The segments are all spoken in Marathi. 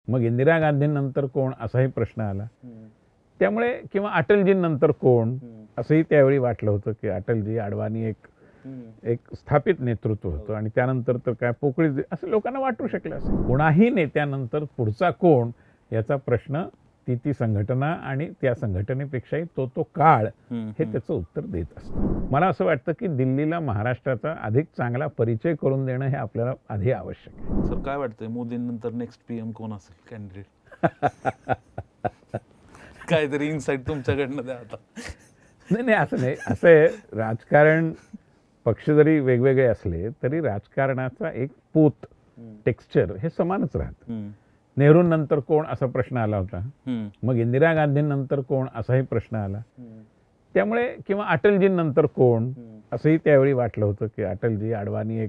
मग इंदिरा गांधींनंतर कोण असाही प्रश्न आला. त्यामुळे किंवा अटलजींनंतर कोण असंही त्यावेळी वाटलं होतं की अटलजी, अडवाणी एक स्थापित नेतृत्व होतं आणि त्यानंतर तर काय पोकळी असं लोकांना वाटू शकलं असेल. कोणाही नेत्यानंतर पुढचा कोण याचा प्रश्न ती संघटना आणि त्या संघटनेपेक्षाही तो काळ हे त्याचं उत्तर देत असतं. मला असं वाटतं की दिल्लीला महाराष्ट्राचा अधिक चांगला परिचय करून देणं हे आपल्याला आधी आवश्यक आहे. सर काय वाटतंय मोदींनंतर नेक्स्ट पीएम कोण असेल कॅन्डिडेट? काहीतरी इन्साइट तुमच्याकडनं द्या आता. नाही असं नाही. असं आहे, राजकारण पक्ष जरी वेगवेगळे असले तरी राजकारणाचा एक पोत टेक्स्चर हे समानच राहतं. नेहरूंनंतर कोण असा प्रश्न आला होता. मग इंदिरा गांधींनंतर कोण असाही प्रश्न आला. त्यामुळे किंवा अटलजींनंतर कोण असंही त्यावेळी वाटलं होतं की अटलजी, अडवाणी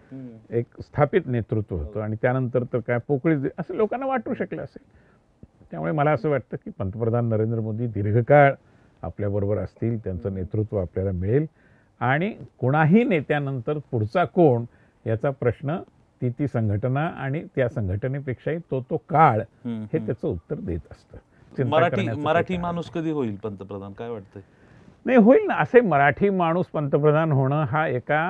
एक स्थापित नेतृत्व होतं आणि त्यानंतर तर काय पोकळी असं लोकांना वाटू शकलं असेल. त्यामुळे मला असं वाटतं की पंतप्रधान नरेंद्र मोदी दीर्घकाळ आपल्याबरोबर असतील, त्यांचं नेतृत्व आपल्याला मिळेल आणि कोणाही नेत्यानंतर पुढचा कोण याचा प्रश्न ती संघटना आणि त्या संघटनेपेक्षाही तो काळ हे त्याचं उत्तर देत असतं. मराठी माणूस कधी होईल पंतप्रधान काय वाटतंय? नाही होईल ना. असे मराठी माणूस पंतप्रधान होणं हा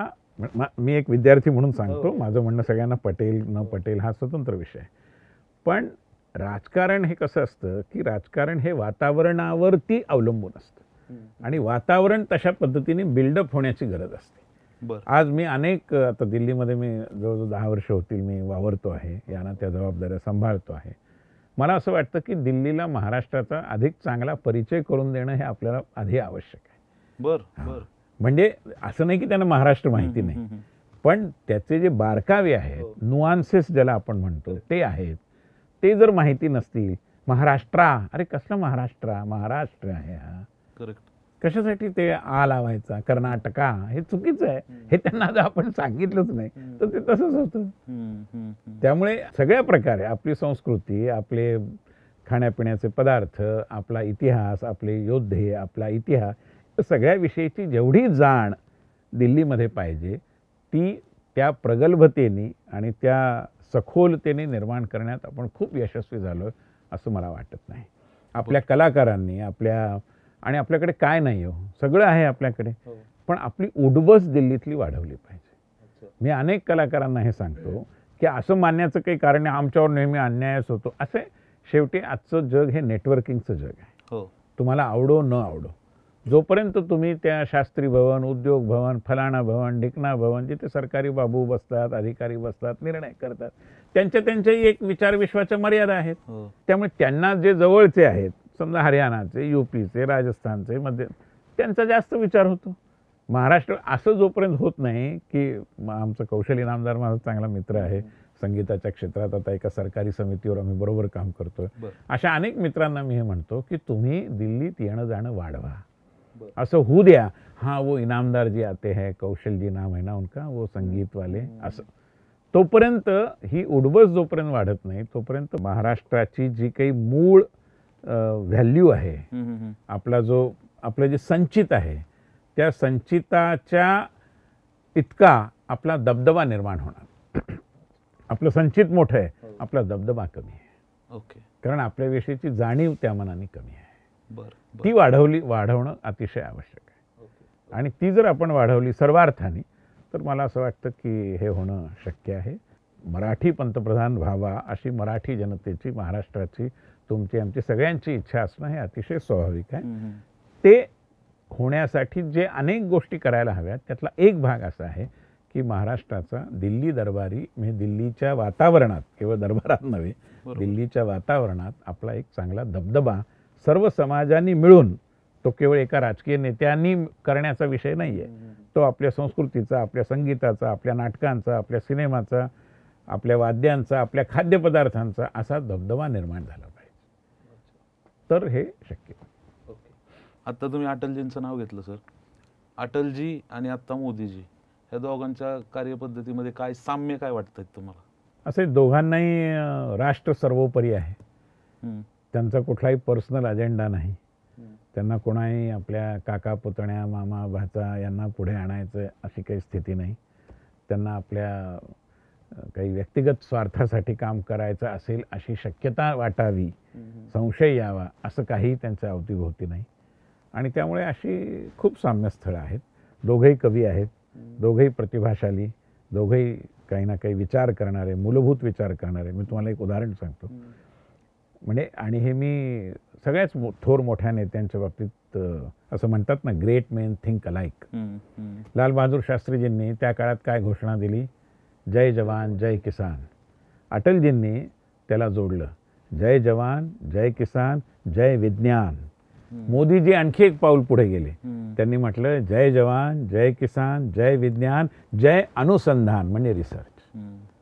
मी एक विद्यार्थी म्हणून सांगतो, माझं म्हणणं सगळ्यांना पटेल न पटेल हा स्वतंत्र विषय आहे. पण राजकारण हे कसं असतं की राजकारण हे वातावरणावरती अवलंबून असतं आणि वातावरण तशा पद्धतीने बिल्डअप होण्याची गरज असते. आज मी आता दिल्लीमध्ये मी जवळजवळ 10 वर्ष होतील मी वावरतो आहे, यांना त्या जबाबदाऱ्या सांभाळतो आहे. मला असं वाटतं की दिल्लीला महाराष्ट्राचा अधिक चांगला परिचय करून देणं हे आपल्याला आधी आवश्यक आहे. म्हणजे असं नाही की त्यांना महाराष्ट्र माहिती नाही, पण त्याचे जे बारकावे आहेत, नुआन्सेस ज्याला आपण म्हणतो ते आहेत, ते जर माहिती नसतील, अरे कसला महाराष्ट्र आहे हा, कशासाठी ते लावायचा कर्नाटका, हे चुकीचं आहे. हे त्यांना जर आपण सांगितलंच नाही तर ते तसंच होतं. त्यामुळे सगळ्या प्रकारे आपली संस्कृती, आपले खाण्यापिण्याचे पदार्थ, आपला इतिहास, आपले योद्धे, आपला इतिहास, सगळ्या विषयीची जेवढी जाण दिल्लीमध्ये पाहिजे ती त्या प्रगल्भतेने आणि त्या सखोलतेने निर्माण करण्यात आपण खूप यशस्वी झालो असं मला वाटत नाही. आपल्या कलाकारांनी आणि आपल्याकडे काय नाही हो, सगळं आहे आपल्याकडे, पण आपली उडबस दिल्लीतली वाढवली पाहिजे. मी अनेक कलाकारांना हे सांगतो की असं मानण्याचं काही कारण नाही, आमच्यावर नेहमी अन्यायच होतो. असे शेवटी आजचं जग हे नेटवर्किंगचं जग आहे. तुम्हाला आवडो न आवडो, जोपर्यंत तुम्ही त्या शास्त्री भवन, उद्योग भवन, फलाणा भवन, ढिकणा भवन, जिथे सरकारी बाबू बसतात, अधिकारी बसतात, निर्णय करतात, त्यांच्याही एक विचार विश्वाच्या मर्यादा आहेत. त्यामुळे त्यांना जे जवळचे आहेत, समजा हरियाणाचे, यूपीचे, राजस्थानचे, मध्य, त्यांचा जास्त विचार होतो. महाराष्ट्र असं जोपर्यंत होत नाही की आमचं कौशल इनामदार माझा चांगला मित्र आहे संगीताच्या क्षेत्रात, आता एका सरकारी समितीवर आम्ही बरोबर काम करतोय, अशा अनेक मित्रांना मी हे म्हणतो की तुम्ही दिल्लीत येणं जाणं वाढवा. असं होऊ द्या, वो इनामदार जी आते हैं, कौशल जी नाम है ना उनका, वो संगीत वाले, असं तोपर्यंत ही उडबस जोपर्यंत वाढत नाही तोपर्यंत महाराष्ट्राची जी काही मूळ व्हॅल्यू आहे, आपलं जे संचित आहे त्या संचिताच्या इतका आपला दबदबा निर्माण होणार. आपलं संचित मोठं आहे, आपला दबदबा कमी आहे. कारण आपल्याविषयीची जाणीव त्या मनाने कमी आहे. ती वाढवणं अतिशय आवश्यक आहे. आणि ती जर आपण वाढवली सर्वार्थाने तर मला असं वाटतं की हे होणं शक्य आहे. मराठी पंतप्रधान व्हावा अशी मराठी जनतेची, महाराष्ट्राची, तुमची, आमची सगळ्यांची इच्छा असणं हे अतिशय स्वाभाविक आहे. ते होण्यासाठी जे अनेक गोष्टी करायला हव्यात त्यातला एक भाग असा आहे की महाराष्ट्राचा दिल्ली दरबारी, म्हणजे दिल्लीच्या वातावरणात, केवळ दरबारात नव्हे, दिल्लीच्या वातावरणात आपला एक चांगला दबदबा सर्व समाजांनी मिळून, तो केवळ एका राजकीय नेत्यांनी करण्याचा विषय नाही आहे, तो आपल्या संस्कृतीचा, आपल्या संगीताचा, आपल्या नाटकांचा, आपल्या सिनेमाचा, आपल्या वाद्यांचा, आपल्या खाद्यपदार्थांचा असा दबदबा निर्माण झाला पाहिजे. तर हे शक्य. आता तुम्ही अटलजींचं नाव घेतलं सर. अटलजी आणि आता मोदीजी या दोघांच्या कार्यपद्धतीमध्ये काय साम्य काय वाटतंय तुम्हाला? असे दोघांनाही राष्ट्र सर्वोपरी आहे. त्यांचा कुठलाही पर्सनल अजेंडा नाही. त्यांना कोणाही आपल्या काका पुतण्या, मामा भाचा यांना पुढे आणायचं अशी काही स्थिती नाही. त्यांना आपल्या काही व्यक्तिगत स्वार्थासाठी काम करायचं असेल अशी शक्यता वाटावी, संशय यावा, असं काही त्यांच्या अवतीभोवती नाही. आणि त्यामुळे अशी खूप साम्यस्थळं आहेत. दोघंही कवी आहेत, दोघंही प्रतिभाशाली, दोघंही काही ना काही विचार करणारे, मूलभूत विचार करणारे. मी तुम्हाला एक उदाहरण सांगतो. म्हणजे आणि हे मी सगळ्याच थोर मोठ्या नेत्यांच्या बाबतीत असं म्हणतात ना, great main think alike. Lal Bahadur शास्त्रीजींनी त्या काळात काय घोषणा दिली? जय जवान जय किसान. अटलजींनी त्याला जोडलं, जय जवान जय किसान जय विज्ञान. मोदीजी आणखी एक पाऊल पुढे गेले. त्यांनी म्हटलं, जय जवान जय किसान जय विज्ञान जय अनुसंधान, म्हणजे रिसर्च.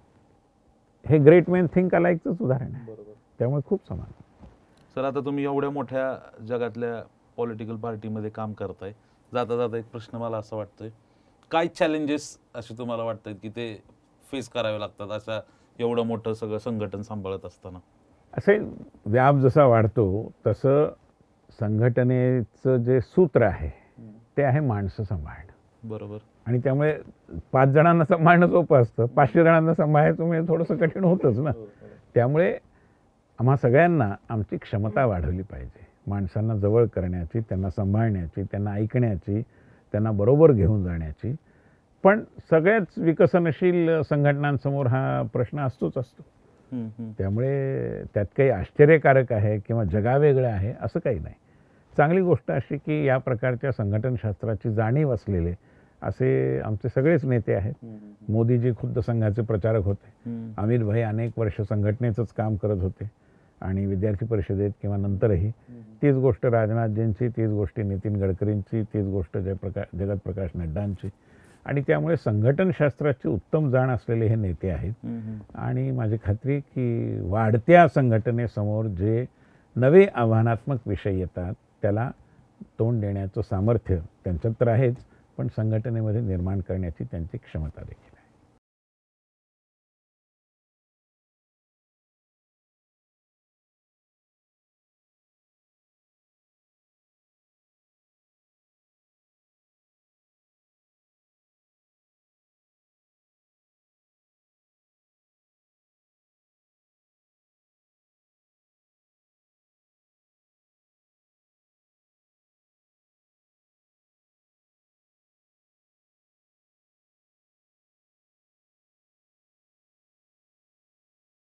हे ग्रेट मेन थिंक अलाइकचंच उदाहरण आहे. त्यामुळे खूप समान. सर, आता तुम्ही एवढ्या मोठ्या जगातल्या पॉलिटिकल पार्टीमध्ये काम करताय, जाता जाता एक प्रश्न मला असा वाटतोय, काय चॅलेंजेस असे तुम्हाला वाटतात की ते फेस करावे लागतात अशा एवढं मोठं सगळं संघटन सांभाळत असताना? असे व्याप जसा वाढतो तसं संघटनेचं जे सूत्र आहे ते आहे माणसं सांभाळणं. बरोबर. आणि त्यामुळे 5 जणांना सांभाळणं सोपं असतं, 500 जणांना सांभाळायचं म्हणजे थोडंसं कठीण होतंच ना. त्यामुळे आम्हा सगळ्यांना आमची क्षमता वाढवली पाहिजे, माणसांना जवळ करण्याची, त्यांना सांभाळण्याची, त्यांना ऐकण्याची, त्यांना बरोबर घेऊन जाण्याची. पण सगळ्याच विकसनशील संघटनांसमोर हा प्रश्न असतोच असतो. त्यामुळे त्यात काही आश्चर्यकारक आहे किंवा जगावेगळं आहे असं काही नाही. चांगली गोष्ट अशी की या प्रकारच्या संघटनशास्त्राची जाणीव असलेले असे आमचे सगळेच नेते आहेत. मोदीजी खुद्द संघाचे प्रचारक होते. अमित भाई अनेक वर्ष संघटनेचंच काम करत होते आणि विद्यार्थी परिषदेत किंवा नंतरही. तीच गोष्ट राजनाथजींची, तीच गोष्ट नितीन गडकरींची, तीच गोष्ट जगतप्रकाश नड्डांची. आणि त्यामुळे संघटनशास्त्राची उत्तम जाण असलेले हे नेते आहेत. आणि माझी खात्री की वाढत्या संघटनेसमोर जे नवे आव्हानात्मक विषय येतात त्याला तोंड देण्याचं सामर्थ्य त्यांच्यात तर आहेच, पण संघटनेमध्ये निर्माण करण्याची त्यांची क्षमता देखील.